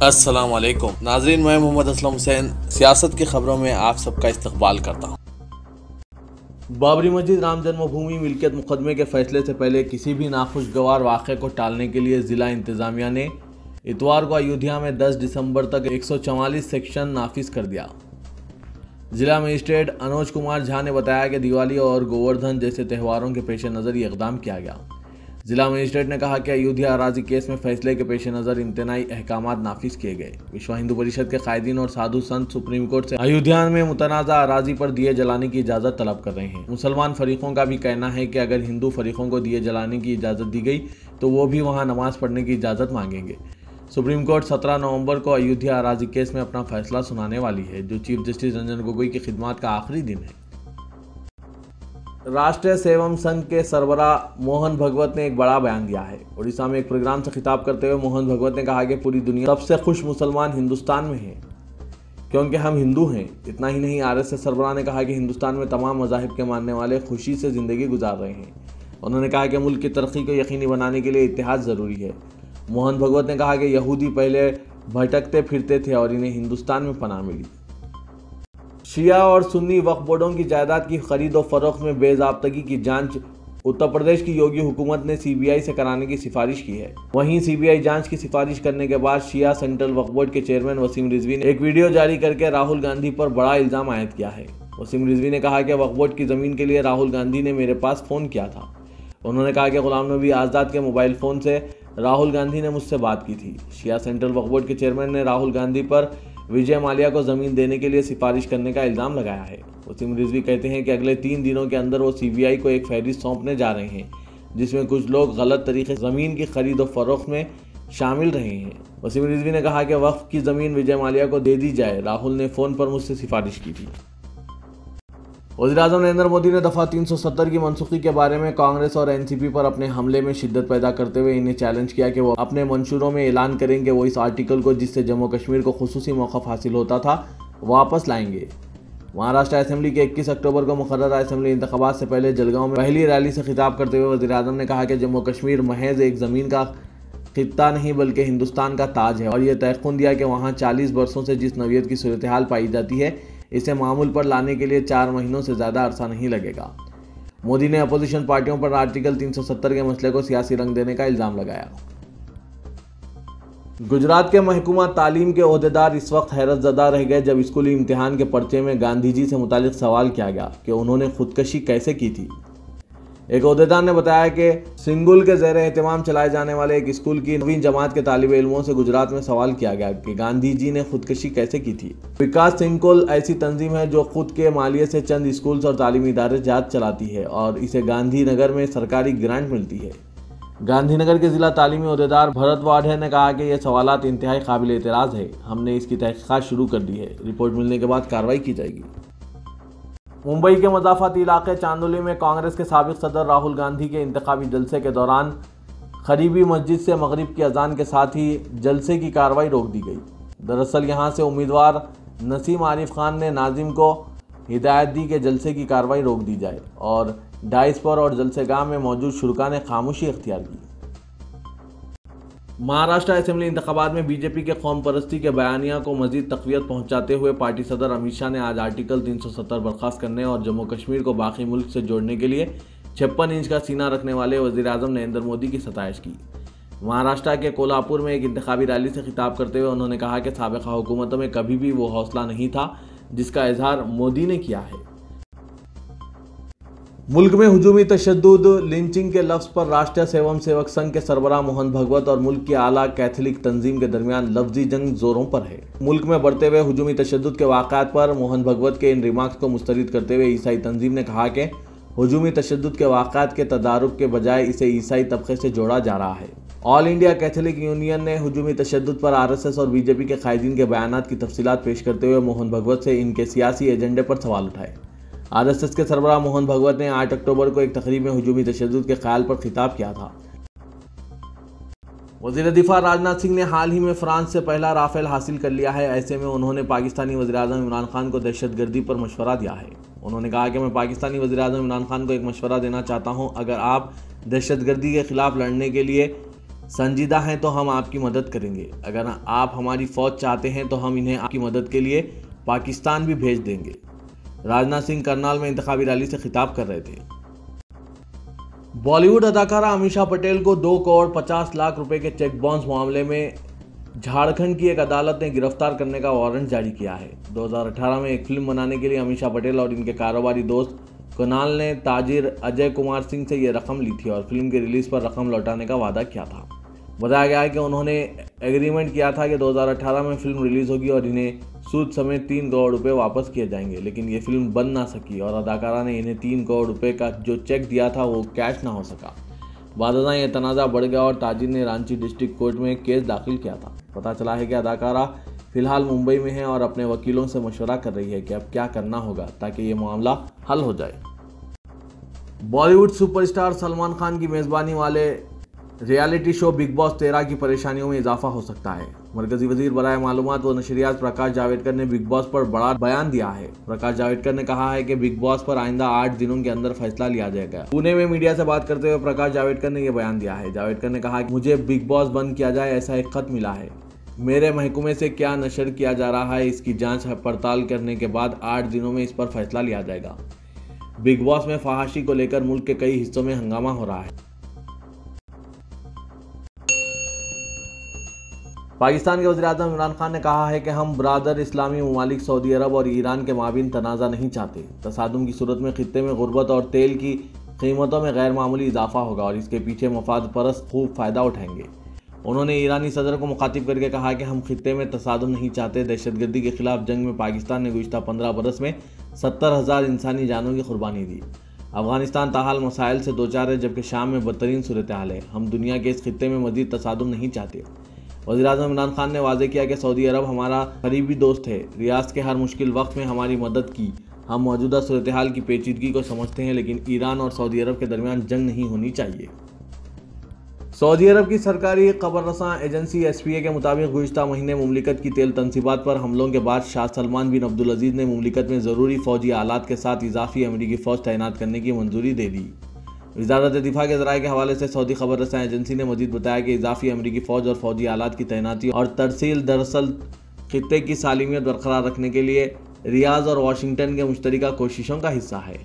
अस्सलाम वालेकुम नाज़रीन, मैं मोहम्मद असलम हुसैन सियासत की खबरों में आप सबका इस्तकबाल करता हूँ। बाबरी मस्जिद राम जन्मभूमि मिल्कियत मुकदमे के फैसले से पहले किसी भी नाखुशगवार वाक़े को टालने के लिए ज़िला इंतज़ामिया ने इतवार को अयोध्या में 10 दिसंबर तक 144 सेक्शन नाफिज कर दिया। जिला मजिस्ट्रेट अनुज कुमार झा ने बताया कि दिवाली और गोवर्धन जैसे त्योहारों के पेश नज़र ये इक़दाम किया गया। जिला मजिस्ट्रेट ने कहा कि अयोध्या अराजी केस में फैसले के पेश नज़र इम्तनाई अहकामात नाफिज किए गए। विश्व हिंदू परिषद के कायदीन और साधु संत सुप्रीम कोर्ट से अयोध्या में मुतनाज़ा अराजी पर दिए जलाने की इजाज़त तलब कर रहे हैं। मुसलमान फरीकों का भी कहना है कि अगर हिंदू फरीकों को दिए जलाने की इजाज़त दी गई तो वो भी वहाँ नमाज पढ़ने की इजाज़त मांगेंगे। सुप्रीम कोर्ट 17 नवंबर को अयोध्या अराजी केस में अपना फैसला सुनाने वाली है, जो चीफ जस्टिस रंजन गोगोई की खिदमत का आखिरी दिन है। राष्ट्रीय सेवम संघ के सरबराह मोहन भगवत ने एक बड़ा बयान दिया है। उड़ीसा में एक प्रोग्राम से खिताब करते हुए मोहन भगवत ने कहा कि पूरी दुनिया सबसे खुश मुसलमान हिंदुस्तान में है क्योंकि हम हिंदू हैं। इतना ही नहीं, आरएसएस सरबराह ने कहा कि हिंदुस्तान में तमाम मज़ाहिब के मानने वाले खुशी से ज़िंदगी गुजार रहे हैं। उन्होंने कहा कि मुल्क की तरक्की को यकीनी बनाने के लिए इत्तेहाद ज़रूरी है। मोहन भगवत ने कहा कि यहूदी पहले भटकते फिरते थे और इन्हें हिंदुस्तान में पनाह मिली। शिया और सुन्नी वक्फ बोर्डों की जायदाद की खरीद और फरोख्त में बेज़ाब्तगी की जांच उत्तर प्रदेश की योगी हुकूमत ने सीबीआई से कराने की सिफारिश की है। वहीं सीबीआई जांच की सिफारिश करने के बाद शिया सेंट्रल वक्फ बोर्ड के चेयरमैन वसीम रिजवी ने एक वीडियो जारी करके राहुल गांधी पर बड़ा इल्ज़ाम आयद किया है। वसीम रिजवी ने कहा कि वक्फ बोर्ड की ज़मीन के लिए राहुल गांधी ने मेरे पास फ़ोन किया था। उन्होंने कहा कि गुलाम नबी आज़ाद के मोबाइल फ़ोन से राहुल गांधी ने मुझसे बात की थी। शिया सेंट्रल वक्फ बोर्ड के चेयरमैन ने राहुल गांधी पर विजय माल्या को ज़मीन देने के लिए सिफारिश करने का इल्ज़ाम लगाया है। वसीम रिजवी कहते हैं कि अगले 3 दिनों के अंदर वो सीबीआई को एक फहरिस्त सौंपने जा रहे हैं जिसमें कुछ लोग गलत तरीके से ज़मीन की खरीद और फरोख्त में शामिल रहे हैं। वसीम रिजवी ने कहा कि वक्फ की ज़मीन विजय माल्या को दे दी जाए। राहुल ने फ़ोन पर मुझसे सिफारिश की थी। वज़ीर-ए-आज़म नरेंद्र मोदी ने दफ़ा 370 की मनसूखी के बारे में कांग्रेस और एनसीपी पर अपने हमले में शिद्दत पैदा करते हुए इन्हें चैलेंज किया कि वो अपने मंशूरों में ऐलान करेंगे वो इस आर्टिकल को जिससे जम्मू कश्मीर को खुसूसी मौक़िफ़ हासिल होता था वापस लाएंगे। महाराष्ट्र असेंबली के 21 अक्टूबर को मुकर्रर असेंबली इंतखाबात से पहले जलगांव में पहली रैली से खिताब करते हुए वज़ीर-ए-आज़म ने कहा कि जम्मू कश्मीर महज एक ज़मीन का खित्ता नहीं बल्कि हिंदुस्तान का ताज है और ये तयक़ुन दिया कि वहाँ 40 बरसों से जिस नौइयत की सूरत हाल पाई जाती है इसे मामूल पर लाने के लिए 4 महीनों से ज़्यादा अरसा नहीं लगेगा। मोदी ने अपोजिशन पार्टियों पर आर्टिकल 370 के मसले को सियासी रंग देने का इल्ज़ाम लगाया। गुजरात के महकूमा तालीम के ओहदेदार इस वक्त हैरतज़दा रह गए जब स्कूली इम्तिहान के पर्चे में गांधी जी से मुतालिक सवाल किया गया कि उन्होंने खुदकशी कैसे की थी। एक ओहदेदार ने बताया कि सिंगुल के ज़ेर एहतमाम चलाए जाने वाले एक स्कूल की 9वीं जमात के तालिब इल्मों से गुजरात में सवाल किया गया कि गांधी जी ने खुदकशी कैसे की थी। विकास सिंकुल ऐसी तंजीम है जो खुद के मालिये से चंद स्कूल्स और तालीमी इदारे जात चलाती है और इसे गांधीनगर में सरकारी ग्रांट मिलती है। गांधीनगर के ज़िला तालीमी ओहदेदार भरत वाढे ने कहा कि ये सवालात इंतहाई काबिल एतराज़ है। हमने इसकी तहक़ीक़ात शुरू कर दी है। रिपोर्ट मिलने के बाद कार्रवाई की जाएगी। मुंबई के मज़ाफ़ाती इलाके चांदोली में कांग्रेस के साबिक़ सदर राहुल गांधी के इंतखाबी जलसे के दौरान करीबी मस्जिद से मगरिब की अजान के साथ ही जलसे की कार्रवाई रोक दी गई। दरअसल यहां से उम्मीदवार नसीम आरिफ खान ने नाजिम को हिदायत दी कि जलसे की कार्रवाई रोक दी जाए और डाइस पर और जलसेगाह में मौजूद शुरका ने खामोशी इख्तियार की। महाराष्ट्र असेंबली इंतखाबात में बीजेपी के कौम परस्ती के बयानिया को मजीद तक़वियत पहुंचाते हुए पार्टी सदर अमित शाह ने आज आर्टिकल 370 बर्खास्त करने और जम्मू कश्मीर को बाकी मुल्क से जोड़ने के लिए 56 इंच का सीना रखने वाले वज़ीर-ए-आज़म नरेंद्र मोदी की सताइश की। महाराष्ट्र के कोल्हापुर में एक इंतखाबी रैली से खिताब करते हुए उन्होंने कहा कि साबिक़ा हुकूमतों में कभी भी वो हौसला नहीं था जिसका इजहार मोदी ने किया है। मुल्क में हुजूमी तशद्दुद लिंचिंग के लफ्ज़ पर राष्ट्रीय सेवम सेवक संघ के सरबराह मोहन भगवत और मुल्क की आला कैथोलिक तंजीम के दरमियान लफ्जी जंग जोरों पर है। मुल्क में बढ़ते हुए हुजूमी तशद्दुद के वाक़ात पर मोहन भगवत के इन रिमार्क्स को मुस्तरद करते हुए ईसाई तंजीम ने कहा कि हुजूमी तशद्दुद के वाक़ात के तदारुक के बजाय इसे ईसाई तबके से जोड़ा जा रहा है। ऑल इंडिया कैथोलिक यूनियन ने हुजूमी तशद्दुद पर आरएसएस और बीजेपी के कायदीन के बयानात की तफसीलात पेश करते हुए मोहन भगवत से इनके सियासी एजेंडे पर सवाल उठाए। आरएसएस के सरबराह मोहन भगवत ने 8 अक्टूबर को एक तकरीब में हुजूमी तशद्दुद के ख्याल पर खिताब किया था। वज़ीर दिफा राजनाथ सिंह ने हाल ही में फ्रांस से पहला राफेल हासिल कर लिया है। ऐसे में उन्होंने पाकिस्तानी वज़ीर-ए-आज़म इमरान खान को दहशतगर्दी पर मशवरा दिया है। उन्होंने कहा कि मैं पाकिस्तानी वज़ीर-ए-आज़म इमरान खान को एक मशवरा देना चाहता हूं, अगर आप दहशतगर्दी के ख़िलाफ़ लड़ने के लिए संजीदा हैं तो हम आपकी मदद करेंगे। अगर आप हमारी फौज चाहते हैं तो हम इन्हें आपकी मदद के लिए पाकिस्तान भी भेज देंगे। राजनाथ सिंह करनाल में इंतखाबी रैली से खिताब कर रहे थे। बॉलीवुड अदाकारा अमीषा पटेल को 2 करोड़ 50 लाख रुपए के चेक बाउंस मामले में झारखंड की एक अदालत ने गिरफ्तार करने का वारंट जारी किया है। 2018 में एक फिल्म बनाने के लिए अमीषा पटेल और इनके कारोबारी दोस्त कुणाल ने ताजिर अजय कुमार सिंह से ये रकम ली थी और फिल्म की रिलीज पर रकम लौटाने का वादा किया था। बताया गया है कि उन्होंने एग्रीमेंट किया था कि 2018 में फिल्म रिलीज होगी और इन्हें सूद समेत 3 करोड़ रुपए वापस किए जाएंगे, लेकिन ये फिल्म बन ना सकी और अदाकारा ने इन्हें 3 करोड़ रुपए का जो चेक दिया था वो कैश ना हो सका। बाद ये तनाज़ा बढ़ गया और ताजिर ने रांची डिस्ट्रिक्ट कोर्ट में केस दाखिल किया था। पता चला है कि अदाकारा फिलहाल मुंबई में है और अपने वकीलों से मशवरा कर रही है कि अब क्या करना होगा ताकि ये मामला हल हो जाए। बॉलीवुड सुपरस्टार सलमान खान की मेज़बानी वाले रियलिटी शो बिग बॉस 13 की परेशानियों में इजाफा हो सकता है। मरकजी वजीर बराए मालूमात व नशरियात प्रकाश जावड़ेकर ने बिग बॉस पर बड़ा बयान दिया है। प्रकाश जावड़ेकर ने कहा है कि बिग बॉस पर आइंदा 8 दिनों के अंदर फैसला लिया जाएगा। पुणे में मीडिया से बात करते हुए प्रकाश जावड़ेकर ने यह बयान दिया है। जावड़ेकर ने कहा कि मुझे बिग बॉस बंद किया जाए ऐसा एक खत मिला है। मेरे महकमे से क्या नशर किया जा रहा है इसकी जाँच पड़ताल करने के बाद 8 दिनों में इस पर फैसला लिया जाएगा। बिग बॉस में फहाशी को लेकर मुल्क के कई हिस्सों में हंगामा हो रहा है। पाकिस्तान के वज़ीर-ए-आज़म इमरान खान ने कहा है कि हम ब्रादर इस्लामी ममालिक सऊदी अरब और ईरान के माबीन तनाज़ा नहीं चाहते। तसादुम की सूरत में खित्ते में गुर्बत और तेल की कीमतों में गैर मामूली इजाफा होगा और इसके पीछे मफाद परस्त खूब फ़ायदा उठाएंगे। उन्होंने ईरानी सदर को मुखातिब करके कहा कि हम खित्ते में तसादुम नहीं चाहते। दहशतगर्दी के खिलाफ जंग में पाकिस्तान ने गुज़िश्ता 15 बरस में 70,000 इंसानी जानों की कुर्बानी दी। अफगानिस्तान ताहाल मसाइल से दो चार है, जबकि शाम में बदतरीन सूरत हाल है। हम दुनिया के इस खित्ते में मज़ीद तसादुम नहीं चाहते। वज़ीर-ए-आज़म इमरान खान ने वाज़ेह किया कि सऊदी अरब हमारा करीबी दोस्त है। रियासत के हर मुश्किल वक्त में हमारी मदद की। हम मौजूदा सूरत हाल की पेचीदगी को समझते हैं, लेकिन ईरान और सऊदी अरब के दरमियान जंग नहीं होनी चाहिए। सऊदी अरब की सरकारी खबररसां एजेंसी SPA के मुताबिक गुज़िश्ता महीने मुमलिकत की तेल तनसीबात पर हमलों के बाद शाह सलमान बिन अब्दुल अजीज़ ने मुमलिकत में ज़रूरी फ़ौजी आलात के साथ इजाफी अमरीकी फ़ौज तैनात करने की मंजूरी दे दी। वज़ारत दिफा के ज़राए के हवाले से सऊदी खबररसां एजेंसी ने मज़ीद बताया कि इजाफी अमरीकी फ़ौज और फ़ौजी आलात की तैनाती और तरसील दरअसल खित्ते की सालिमियत बरकरार रखने के लिए रियाद और वाशिंगटन के मुश्तरका कोशिशों का हिस्सा है।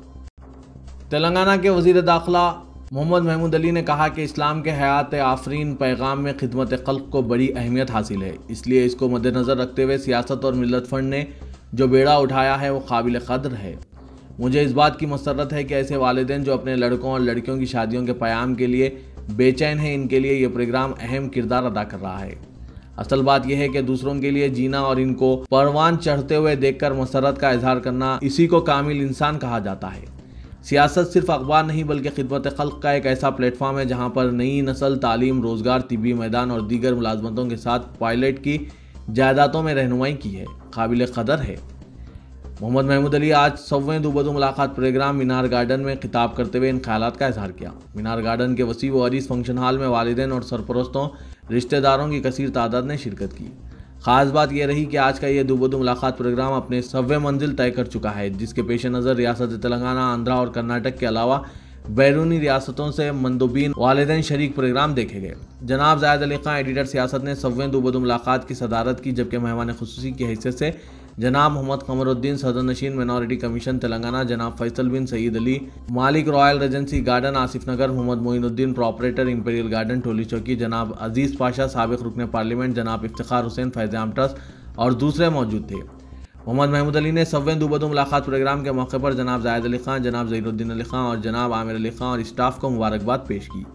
तेलंगाना के वज़ीर दाखिला मोहम्मद महमूद अली ने कहा कि इस्लाम के हयात आफरीन पैगाम में खिदमत खल्क़ को बड़ी अहमियत हासिल है, इसलिए इसको मद्देनज़र रखते हुए सियासत और मिल्लत फ़ंड ने जो बेड़ा उठाया है वो काबिल क़द्र है। मुझे इस बात की मसरत है कि ऐसे वालिदैन जो अपने लड़कों और लड़कियों की शादियों के क़याम के लिए बेचैन हैं, इनके लिए ये प्रोग्राम अहम किरदार अदा कर रहा है। असल बात यह है कि दूसरों के लिए जीना और इनको परवान चढ़ते हुए देखकर मसरत का इजहार करना, इसी को कामिल इंसान कहा जाता है। सियासत सिर्फ अखबार नहीं बल्कि खिदमत खल्क़ का एक ऐसा प्लेटफॉर्म है जहाँ पर नई नस्ल तालीम, रोज़गार, तिब्बी मैदान और दीगर मुलाजमतों के साथ पायलट की जायदादों में रहनुमाई की है। काबिल क़दर है। मोहम्मद महमूद अली आज 100वें दूबदू मुलाकात प्रोग्राम मीनार गार्डन में खिताब करते हुए इन ख्यालात का इजहार किया। मीनार गार्डन के वसी व अरीज़ फंक्शन हॉल में वालिदैन और सरपरस्तों रिश्तेदारों की कसीर तादाद ने शिरकत की। ख़ास बात यह रही कि आज का ये दूबदू मुलाकात प्रोग्राम अपने 100वें मंजिल तय कर चुका है, जिसके पेश नज़र रियासत तेलंगाना, आंध्रा और कर्नाटक के अलावा बैरूनी रियासतों से मंदुबीन वालिदैन शरीक प्रोग्राम देखे गए। जनाब जायद अली खां एडिटर सियासत ने 100वें दूबदू मुलाकात की सदारत की, जबकि मेहमान खुसूसी की हैसियत से जनाब मोहम्मद कमरुद्दीन सदर नशीन मिनॉरिटी कमीशन तेलंगाना, जनाब फैसल बिन सईद अली मालिक Royal Regency Garden Asif Nagar, Mohammed Moinuddin proprietor Imperial Garden Toli Chowki, जनाब अजीज़ पाशा साबिक रुकन पार्लियामेंट, जनाब इफ्तिखार हुसैन फैज़ आम ट्रस्ट और दूसरे मौजूद थे। मोहम्मद महमूद अली ने 100वें दूबदू मुलाकात प्रोग्राम के मौके पर जनाब जायद अली खां, जनाब ज़हीरुद्दीन अली खां और जनाब आमिर अली खां और स्टाफ को मुबारकबाद पेश की।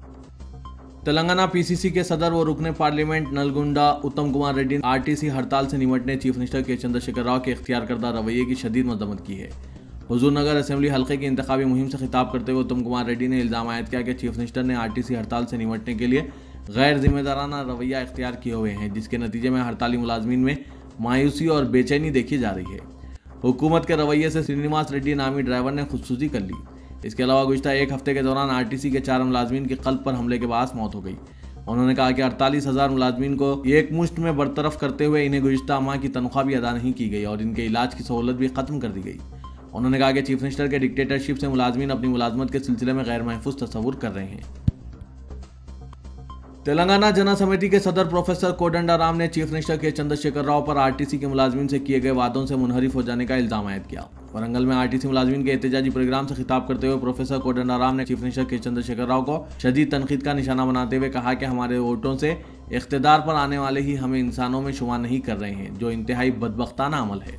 तेलंगाना PCC के सदर व रुकने पार्लियामेंट नलगुंडा उत्तम कुमार रेड्डी RTC हड़ताल से निपटने चीफ मिनिस्टर के चंद्रशेखर राव के इख्तियार करदा रवैये की शदीद मजम्मत की है। हुजूर नगर असेंबली हल्के की इंतखाबी मुहिम से खिताब करते हुए उत्तम कुमार रेड्डी ने इल्ज़ाम आयद किया कि चीफ मिनिस्टर ने RTC हड़ताल से निपटने के लिए गैर जिम्मेदाराना रवैया इख्तियार किए हुए हैं, जिसके नतीजे में हड़ताली मुलाजमीन में मायूसी और बेचैनी देखी जा रही है। हुकूमत के रवैये से श्रीनिवास रेड्डी नामी ड्राइवर ने खुदसूसी कर ली। इसके अलावा गुज़िश्ता एक हफ्ते के दौरान RTC के 4 मुलाजमीन की क़ल्ब पर हमले के बायस मौत हो गई। उन्होंने कहा कि 48,000 मुलाजमीन को एक मुश्त में बरतरफ करते हुए इन्हें गुज़िश्ता माह की तनख्वाह भी अदा नहीं की गई और इनके इलाज की सहूलत भी ख़त्म कर दी गई। उन्होंने कहा कि चीफ मिनिस्टर के डिक्टेटरशिप से मुलाजमीन अपनी मुलाजमत के सिलसिले में गैर महफूज तस्वुर कर रहे हैं। तेलंगाना जन समिति के सदर प्रोफेसर कोदंडराम ने चीफ मिनिस्टर के चंद्रशेखर राव पर आरटीसी के मुलाजमीन से किए गए वादों से मुनहरिफ हो जाने का इल्जाम आयद किया। वरंगल में आरटीसी मुलाजमीन के एहतजाजी प्रोग्राम से खिताब करते हुए प्रोफेसर कोदंडराम ने चीफ मिनिस्टर के चंद्रशेखर राव को शदीद तनकीद का निशाना बनाते हुए कहा कि हमारे वोटों से इख्तिदार पर आने वाले ही हमें इंसानों में शुमार नहीं कर रहे हैं, जो इंतहाई बदबख्ताना अमल है।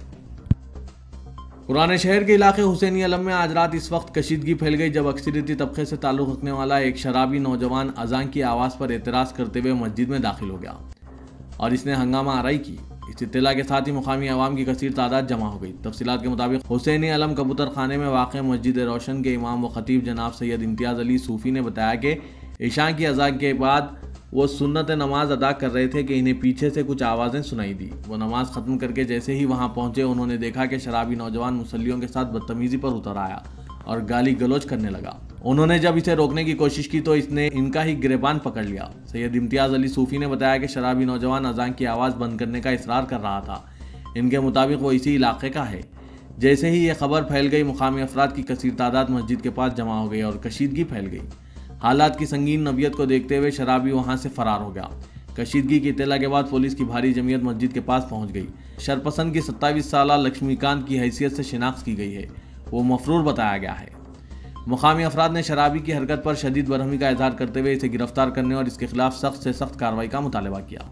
पुराने शहर के इलाके हुसैनी अलम में आज रात इस वक्त कशीदगी फैल गई जब अक्सरियती तबके से ताल्लुक़ रखने वाला एक शराबी नौजवान अजान की आवाज़ पर एतराज़ करते हुए मस्जिद में दाखिल हो गया और इसने हंगामा आराई की। इस इत्तला के साथ ही मुकामी अवाम की कसीर तादाद जमा हो गई। तफसीलात के मुताबिक हुसैनी अलम कबूतर खाने में वाक़ मस्जिद रोशन के इमाम व खतीब जनाब सैयद इम्तियाज़ अली सूफ़ी ने बताया कि इशा की अज़ान के बाद वो सुन्नत नमाज अदा कर रहे थे कि इन्हें पीछे से कुछ आवाज़ें सुनाई दी। वो नमाज ख़त्म करके जैसे ही वहाँ पहुँचे उन्होंने देखा कि शराबी नौजवान मुसल्लियों के साथ बदतमीज़ी पर उतर आया और गाली गलौज करने लगा। उन्होंने जब इसे रोकने की कोशिश की तो इसने इनका ही गिरेबान पकड़ लिया। सैयद इम्तियाज़ अली सूफ़ी ने बताया कि शराबी नौजवान अज़ान की आवाज़ बंद करने का इसरार कर रहा था। इनके मुताबिक वो इसी इलाके का है। जैसे ही ये खबर फैल गई मुकामी अफराद की कसीर तादाद मस्जिद के पास जमा हो गई और कशीदगी फैल गई। हालात की संगीन नवियत को देखते हुए शराबी वहां से फरार हो गया। कशीदगी की इत्तला के बाद पुलिस की भारी जमीयत मस्जिद के पास पहुंच गई। शरपसंद की 27 साला लक्ष्मीकांत की हैसियत से शिनाख्त की गई है। वो मफरूर बताया गया है। मुकामी अफराद ने शराबी की हरकत पर शदीद बरहमी का इजहार करते हुए इसे गिरफ्तार करने और इसके खिलाफ सख्त से सख्त कार्रवाई का मुतालबा किया।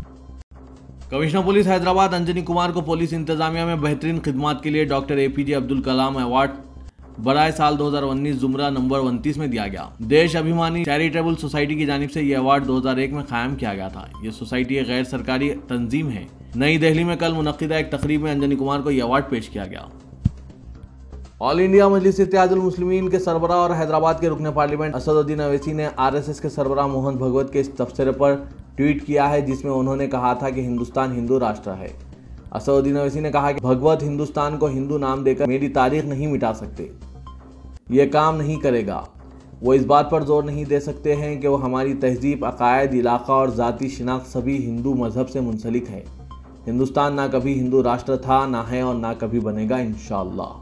कमिश्नर पुलिस हैदराबाद अंजनी कुमार को पुलिस इंतजामिया में बेहतरीन खिदमात के लिए doctor APJ Abdul Kalam award बराए साल 2019 जुमरा नंबर 29 में दिया गया। देश अभिमानी चैरिटेबल सोसाइटी की जानिब से यह अवार्ड 2001 में कायम किया गया था। ये सोसाइटी एक गैर सरकारी तंजीम है। नई दिल्ली में कल मुनक्किदा एक तकरीब में अंजनी कुमार को यह अवार्ड पेश किया गया। ऑल इंडिया मजलिस इत्तेहादुल मुस्लिमीन के सरबराह और हैदराबाद के रुकन पार्लियामेंट असदुद्दीन अवैसी ने RSS के सरबराह मोहन भगवत के इस तबसरे पर ट्वीट किया है जिसमें उन्होंने कहा था कि हिंदुस्तान हिंदू राष्ट्र है। असदुद्दीन अवैसी ने कहा कि भगवत हिंदुस्तान को हिंदू नाम देकर मेरी तारीख नहीं मिटा सकते, ये काम नहीं करेगा। वो इस बात पर जोर नहीं दे सकते हैं कि वो हमारी तहजीब, अकायद, इलाका और ज़ाती शिनाख्त सभी हिंदू मजहब से मुंसलिक है। हिंदुस्तान ना कभी हिंदू राष्ट्र था, ना है और ना कभी बनेगा इंशाअल्लाह।